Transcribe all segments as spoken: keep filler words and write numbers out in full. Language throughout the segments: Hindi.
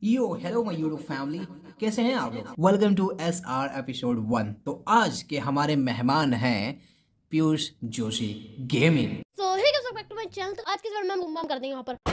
Yo hello my YouTube family, कैसे हैं आप लोग। Welcome to S R episode one. तो आज के हमारे मेहमान हैं Piyush Joshi gaming. So hey guys, welcome back to my channel. तो आज के इस वीडियो में हम बम कर देंगे वहां पर।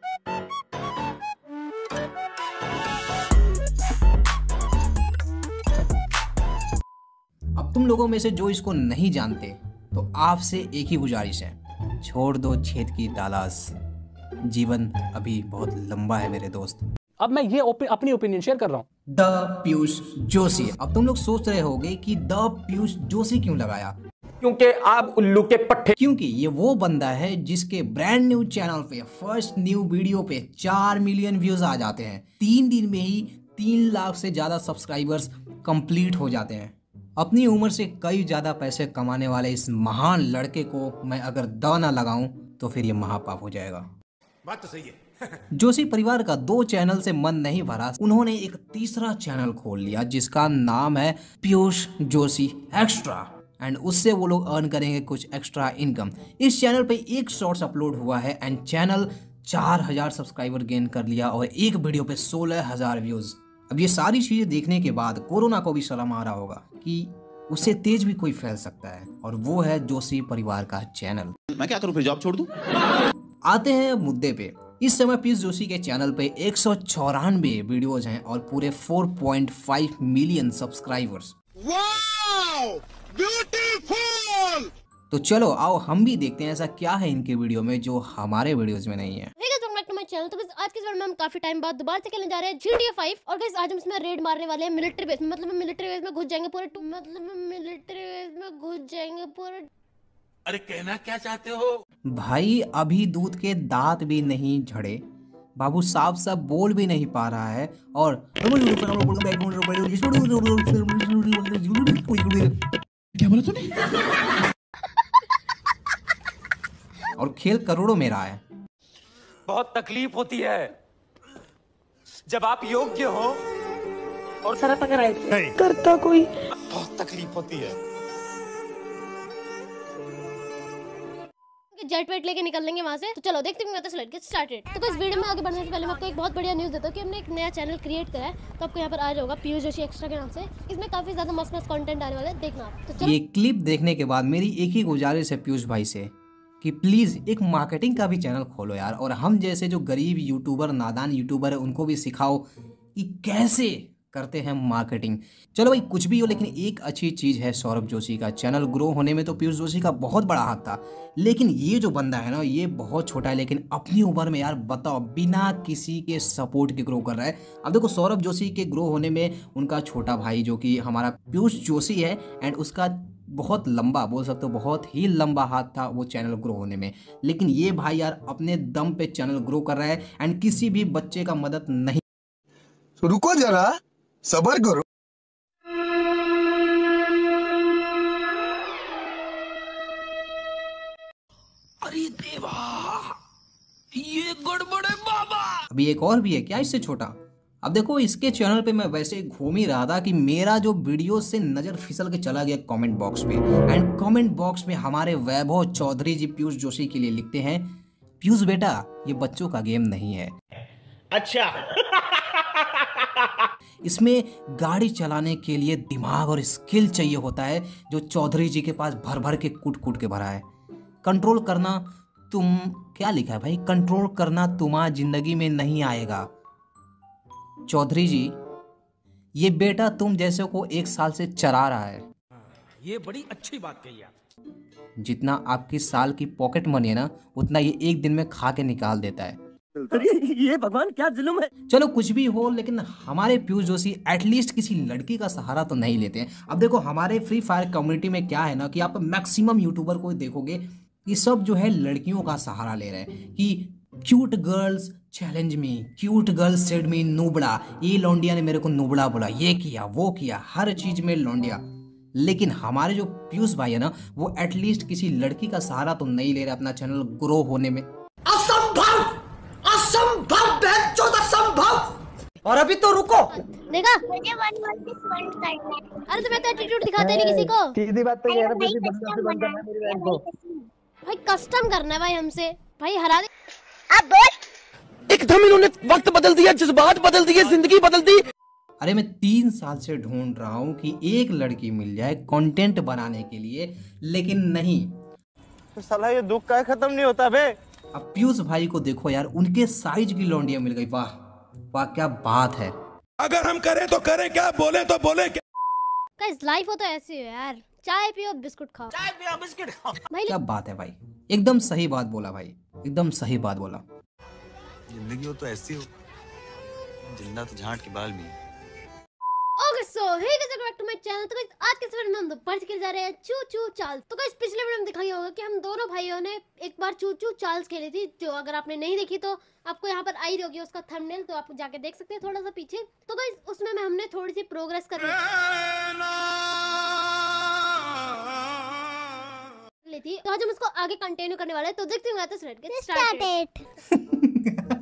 अब तुम लोगों में से जो इसको नहीं जानते तो आपसे एक ही गुजारिश है, छोड़ दो छेद की तलाश, जीवन अभी बहुत लंबा है मेरे दोस्त। अब मैं ये ओपि, अपनी ओपिनियन शेयर कर रहा हूँ। द पीयूष जोशी। अब तुम लोग सोच रहे होगे कि द पीयूष जोशी क्यों लगाया, क्योंकि आप उल्लू के पट्टे। क्योंकि ये वो बंदा है जिसके ब्रांड न्यू चैनल पे फर्स्ट न्यू वीडियो पे चार मिलियन व्यूज आ जाते हैं। तीन दिन में ही तीन लाख से ज्यादा सब्सक्राइबर्स कंप्लीट हो जाते हैं। अपनी उम्र से कई ज्यादा पैसे कमाने वाले इस महान लड़के को मैं अगर द ना लगाऊं तो फिर ये महापाप हो जाएगा। बात तो सही है। जोशी परिवार का दो चैनल से मन नहीं भरा, उन्होंने एक तीसरा चैनल खोल लिया जिसका नाम है पीयूष जोशी एक्स्ट्रा, एंड उससे वो लोग अर्न करेंगे कुछ एक्स्ट्रा इनकम। इस चैनल पे एक शॉर्ट्स अपलोड हुआ है एंड चैनल चार हजार सब्सक्राइबर गेन कर लिया और एक वीडियो पे सोलह हजार व्यूज। अब ये सारी चीजें देखने के बाद कोरोना को भी शर्म आ रहा होगा कि उससे तेज भी कोई फैल सकता है, और वो है जोशी परिवार का चैनल। मैं क्या करूं, फिर जॉब छोड़ दूं? आते हैं मुद्दे पे। इस समय पीयूष जोशी के चैनल पे एक सौ चौरानवे वीडियोज हैं और पूरे चार पॉइंट पाँच मिलियन सब्सक्राइबर्स। Wow, beautiful. तो चलो आओ हम भी देखते हैं ऐसा क्या है इनके वीडियो में जो हमारे वीडियोज में नहीं है। Hey guys, welcome back to my channel. तो गाइस आज के इस वीडियो में हम काफी टाइम बाद दोबारा से खेलने जा रहे हैं जी टी ए फाइव। और गाइस आज हम इसमें रेड मारने वाले हैं मिलिट्री बेस में। मतलब हम मिलिट्री बेस में घुस जाएंगे पूरे मतलब हम मिलिट्री बेस में घुस जाएंगे पूरे। अरे कहना क्या चाहते हो भाई, अभी दूध के दांत भी नहीं झड़े, बाबू साफ साफ बोल भी नहीं पा रहा है और क्या बोला तूने? और खेल करोड़ों में रहा है। बहुत तकलीफ होती है जब आप योग्य हो और सारा पकड़ करता कोई। बहुत तकलीफ होती है। जेट वेट लेके निकल लेंगे वहां से। तो चलो देखते हैं कैसे लेट गेट स्टार्टेड। तो बस वीडियो में आगे बढ़ने से पहले मैं आपको एक बहुत बढ़िया न्यूज़ देता हूँ कि हमने एक नया चैनल क्रिएट करा है। तो आपको यहाँ पर आ जाएगा पीयूष जोशी एक्स्ट्रा के नाम से। इसमें काफी ज्यादा मस्त मस्त कंटेंट आने वाला है, देखना आप। तो चलो ये क्लिप देखने के बाद मेरी एक ही गुजारिश है पीयूष भाई से कि प्लीज एक मार्केटिंग का भी चैनल खोलो यार, और हम जैसे जो गरीब यूट्यूबर नादान यूट्यूबर है उनको भी सिखाओ कि कैसे करते हैं मार्केटिंग। चलो भाई कुछ भी हो, लेकिन एक अच्छी चीज है सौरभ जोशी का चैनल ग्रो होने में तो पीयूष जोशी का बहुत बड़ा हाथ था, लेकिन ये जो बंदा है ना ये बहुत छोटा है, लेकिन अपनी उम्र में यार बताओ बिना किसी के सपोर्ट के ग्रो कर रहा है। अब देखो सौरभ जोशी के ग्रो होने में उनका छोटा भाई जो कि हमारा पीयूष जोशी है, एंड उसका बहुत लंबा, बोल सकते हो बहुत ही लंबा हाथ था वो चैनल ग्रो होने में, लेकिन ये भाई यार अपने दम पे चैनल ग्रो कर रहा है एंड किसी भी बच्चे का मदद नहीं। तो रुको जरा, सबर करो। अरे देवा, ये गड़बड़ है बाबा। अभी एक और भी है क्या इससे छोटा। अब देखो इसके चैनल पे मैं वैसे घूम ही रहा था कि मेरा जो वीडियो से नजर फिसल के चला गया कमेंट बॉक्स पे, एंड कमेंट बॉक्स में हमारे वैभव चौधरी जी पीयूष जोशी के लिए लिखते हैं, पीयूष बेटा ये बच्चों का गेम नहीं है। अच्छा। इसमें गाड़ी चलाने के लिए दिमाग और स्किल चाहिए होता है जो चौधरी जी के पास भर भर के कूट कूट के भरा है। कंट्रोल करना तुम, क्या लिखा है भाई, कंट्रोल करना तुम्हारी जिंदगी में नहीं आएगा। चौधरी जी ये बेटा तुम जैसे को एक साल से चरा रहा है। ये बड़ी अच्छी बात कही आप। जितना आपकी साल की पॉकेट मनी है ना उतना ये एक दिन में खा के निकाल देता है। ये भगवान क्या जुल्म है। चलो कुछ भी हो, लेकिन हमारे पीयूष जोशी एटलीस्ट किसी लड़की का सहारा तो नहीं लेते हैं। अब देखो हमारे फ्री फायर कम्युनिटी में क्या है ना कि आप मैक्सिमम यूट्यूबर को देखोगे कि सब जो है लड़कियों का सहारा ले रहे हैं कि cute girls challenge me, cute girls said me नूबड़ा, ये लौंडिया ने मेरे को नूबड़ा बोला, ये किया वो किया, हर चीज में लौंडिया। लेकिन हमारे जो पीयूष भाई है ना वो एटलीस्ट किसी लड़की का सहारा तो नहीं ले रहे अपना चैनल ग्रो होने में। असंभव, असंभव, असंभव। और अभी तो रुको, देखा मुझे वन वर्सेस वन करना है। अरे तुम्हें तो एटीट्यूड दिखाते नहीं किसी को। सीधी बात तो ये है ना, भाई किसी बंदा से बंदा है मेरी बहन को। भाई कस्टम करना है भाई हमसे, भाई हरा दे। अब बोल एकदम इन्होंने वक्त बदल दिया, जज्बात बदल दिए, जिंदगी बदल दी। अरे मैं तीन साल से ढूंढ रहा हूँ कि एक लड़की मिल जाए कंटेंट बनाने के लिए, लेकिन नहीं। तो साला ये दुख का खत्म नहीं होता बे। अब पीयूष भाई को देखो यार, उनके साइज की लौंडियां मिल गई। वाह वाह, क्या बात है। अगर हम करें तो करें क्या, बोले तो बोले क्या। गाइस लाइफ हो तो ऐसी है यार, चाय पियो बिस्कुट खाओ, चाय पियो बिस्कुट खाओ भाई। क्या बात है भाई, एकदम सही बात बोला भाई, एकदम सही बात बोला। जिंदगी हो तो ऐसी हो, जिंदा तो झांट के बाल में। Okay so hey guys, welcome back to my channel. तो गाइस आज के इस वीडियो में हम दोबारा खेल जा रहे हैं चू चू चार्ल्स। तो गाइस पिछले वीडियो में दिखाया होगा कि हम दोनों भाइयों ने एक बार चू चू चार्ल्स खेली थी, जो अगर आपने नहीं देखी तो आपको यहाँ पर आई होगी उसका थंबनेल, तो आप जाके देख सकते हैं थोड़ा सा पीछे। तो गाइस उसमें में हमने थोड़ी सी प्रोग्रेस कर ली थी, तो आज हम इसको आगे कंटिन्यू करने वाले हैं। तो देखते हैं तो लेट्स गेट स्टार्टेड।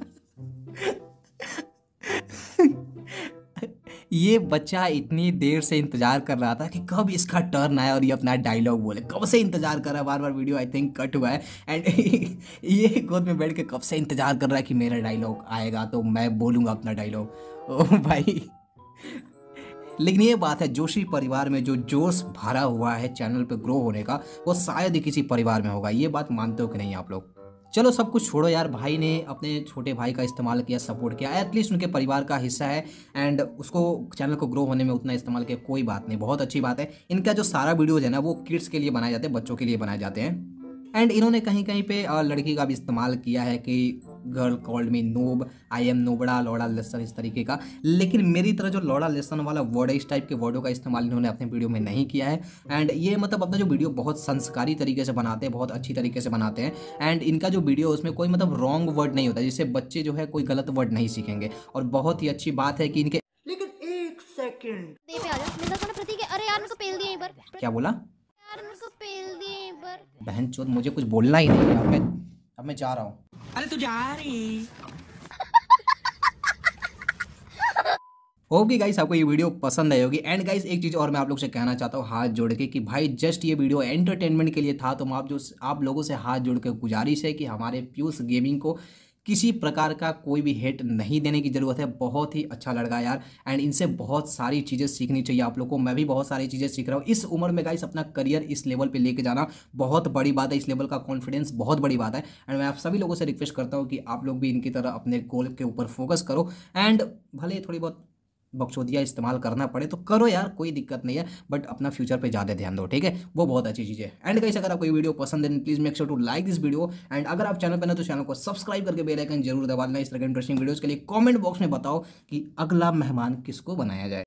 ये बच्चा इतनी देर से इंतजार कर रहा था कि कब इसका टर्न आए और ये अपना डायलॉग बोले। कब से इंतजार कर रहा है, बार बार वीडियो आई थिंक कट हुआ है एंड ये गोद में बैठ के कब से इंतजार कर रहा है कि मेरा डायलॉग आएगा तो मैं बोलूँगा अपना डायलॉग। ओ भाई, लेकिन ये बात है, जोशी परिवार में जो जोश भरा हुआ है चैनल पे ग्रो होने का, वो शायद ही किसी परिवार में होगा। ये बात मानते हो कि नहीं आप लोग? चलो सब कुछ छोड़ो यार, भाई ने अपने छोटे भाई का इस्तेमाल किया, सपोर्ट किया, एटलीस्ट उनके परिवार का हिस्सा है एंड उसको चैनल को ग्रो होने में उतना इस्तेमाल किया, कोई बात नहीं, बहुत अच्छी बात है। इनका जो सारा वीडियोज है ना वो किड्स के लिए बनाए जाते हैं, बच्चों के लिए बनाए जाते हैं। एंड इन्होंने कहीं कहीं पे लड़की का भी इस्तेमाल किया है कि girl called me noob, I am नोबड़ा, लौड़ा लेसन, इस तरीके का। लेकिन मेरी तरह जो लौड़ा लेसन वाला वर्ड है, इस टाइप के वर्डों का इस्तेमाल इन्होंने अपने वीडियो में नहीं किया है। एंड ये मतलब अपना जो वीडियो बहुत संस्कारी तरीके से बनाते हैं, बहुत अच्छी तरीके से बनाते हैं। एंड इनका जो वीडियो उसमें कोई मतलब रॉन्ग वर्ड नहीं होता, जिससे बच्चे जो है कोई गलत वर्ड नहीं सीखेंगे। और बहुत ही अच्छी बात है कि इनके लेकिन एक सेकंड पे आ जा, मेरे को प्रतीक है। अरे यार मेरे को पेल दिया एक बार, क्या बोला यार मेरे को पेल दिया एक बार। बहन चोद, मुझे कुछ बोलना ही नहीं, अब मैं अब मैं जा रहा हूँ। अरे तू जा रही। होगी गाइस, आपको ये वीडियो पसंद आई होगी। एंड गाइस एक चीज़ और मैं आप लोग से कहना चाहता हूँ हाथ जोड़ के कि भाई जस्ट ये वीडियो एंटरटेनमेंट के लिए था, तो आप जो आप लोगों से हाथ जोड़ के गुजारिश है कि हमारे पीयूष गेमिंग को किसी प्रकार का कोई भी हेट नहीं देने की ज़रूरत है। बहुत ही अच्छा लड़का यार, एंड इनसे बहुत सारी चीज़ें सीखनी चाहिए आप लोग को। मैं भी बहुत सारी चीज़ें सीख रहा हूँ इस उम्र में गाइस। अपना करियर इस लेवल पे लेके जाना बहुत बड़ी बात है, इस लेवल का कॉन्फिडेंस बहुत बड़ी बात है। एंड मैं आप सभी लोगों से रिक्वेस्ट करता हूँ कि आप लोग भी इनकी तरह अपने गोल के ऊपर फोकस करो। एंड भले थोड़ी बहुत बकचोदिया इस्तेमाल करना पड़े तो करो यार, कोई दिक्कत नहीं है, बट अपना फ्यूचर पे ज़्यादा ध्यान दो, ठीक है? वो बहुत अच्छी चीज़ है। एंड गाइस अगर आपको ये वीडियो पसंद है please make sure to like this video. And अगर आप चैनल पर ना तो चैनल को सब्सक्राइब करके बेल आइकन जरूर दबा देना। इस तरह के इंटरेस्टिंग वीडियोज़ के लिए कॉमेंट बॉक्स में बताओ कि अगला मेहमान किसको बनाया जाए।